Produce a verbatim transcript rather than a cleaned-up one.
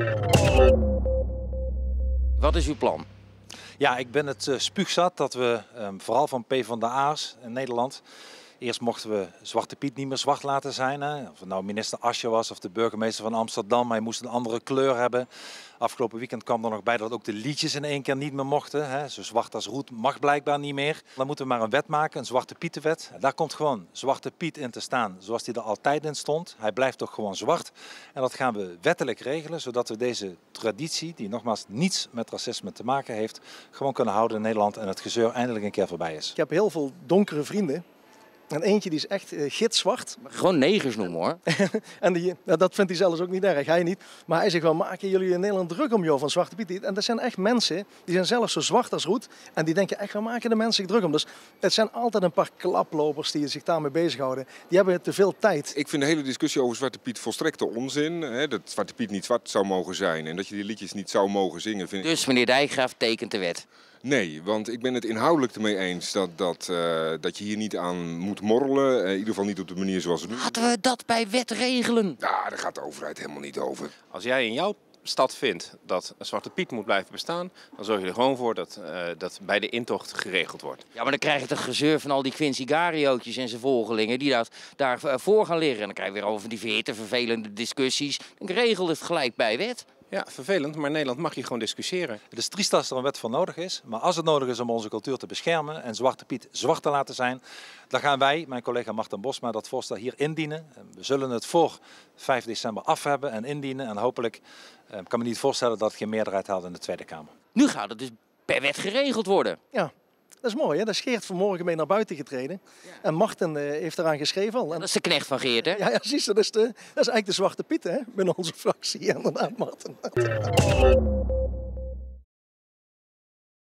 Wat is uw plan? Ja, ik ben het uh, spuugzat dat we, um, vooral van PvdA'ers in Nederland, eerst mochten we Zwarte Piet niet meer zwart laten zijn. Hè? Of het nou minister Asje was of de burgemeester van Amsterdam, hij moest een andere kleur hebben. Afgelopen weekend kwam er nog bij dat ook de liedjes in één keer niet meer mochten. Hè? Zo zwart als roet mag blijkbaar niet meer. Dan moeten we maar een wet maken, een Zwarte Pietenwet. Daar komt gewoon Zwarte Piet in te staan, zoals die er altijd in stond. Hij blijft toch gewoon zwart. En dat gaan we wettelijk regelen, zodat we deze traditie, die nogmaals niets met racisme te maken heeft, gewoon kunnen houden in Nederland en het gezeur eindelijk een keer voorbij is. Ik heb heel veel donkere vrienden. En eentje die is echt uh, gitzwart. Gewoon negers noemen hoor. En die, nou, dat vindt hij zelfs ook niet erg, hij niet. Maar hij zegt wel, maken jullie in Nederland druk om jou van Zwarte Piet? En dat zijn echt mensen, die zijn zelfs zo zwart als roet. En die denken echt, waar maken de mensen zich druk om? Dus het zijn altijd een paar klaplopers die zich daarmee bezighouden. Die hebben te veel tijd. Ik vind de hele discussie over Zwarte Piet volstrekte onzin. Hè, dat Zwarte Piet niet zwart zou mogen zijn en dat je die liedjes niet zou mogen zingen. Vind ik... Dus meneer Dijkgraaf tekent de wet? Nee, want ik ben het inhoudelijk ermee eens dat, dat, uh, dat je hier niet aan moet morrelen. Uh, in ieder geval niet op de manier zoals het nu. Laten we dat bij wet regelen. Ja, daar gaat de overheid helemaal niet over. Als jij in jouw stad vindt dat een Zwarte Piet moet blijven bestaan, dan zorg je er gewoon voor dat uh, dat bij de intocht geregeld wordt. Ja, maar dan krijg je het gezeur van al die Quincy Gariootjes en zijn volgelingen die dat, daarvoor gaan liggen. En dan krijg je weer over die verhitte, vervelende discussies. Dan regel het gelijk bij wet. Ja, vervelend, maar in Nederland mag je gewoon discussiëren. Het is triest als er een wet voor nodig is, maar als het nodig is om onze cultuur te beschermen en Zwarte Piet zwart te laten zijn, dan gaan wij, mijn collega Marten Bosma, dat voorstel hier indienen. We zullen het voor vijf december af hebben en indienen en hopelijk eh, kan me niet voorstellen dat het geen meerderheid haalt in de Tweede Kamer. Nu gaat het dus per wet geregeld worden. Ja. Dat is mooi, hè? Daar is Geert vanmorgen mee naar buiten getreden. Ja. En Marten uh, heeft eraan geschreven al. Dat is de knecht van Geert, hè? Ja, ja precies. Dat is, de, dat is eigenlijk de Zwarte Piet, hè? Binnen onze fractie, inderdaad, Marten.